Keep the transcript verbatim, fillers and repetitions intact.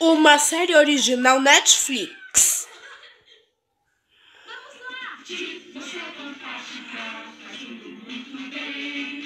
Uma série original Netflix. Vamos lá! Você é fantástica, tá tudo muito bem.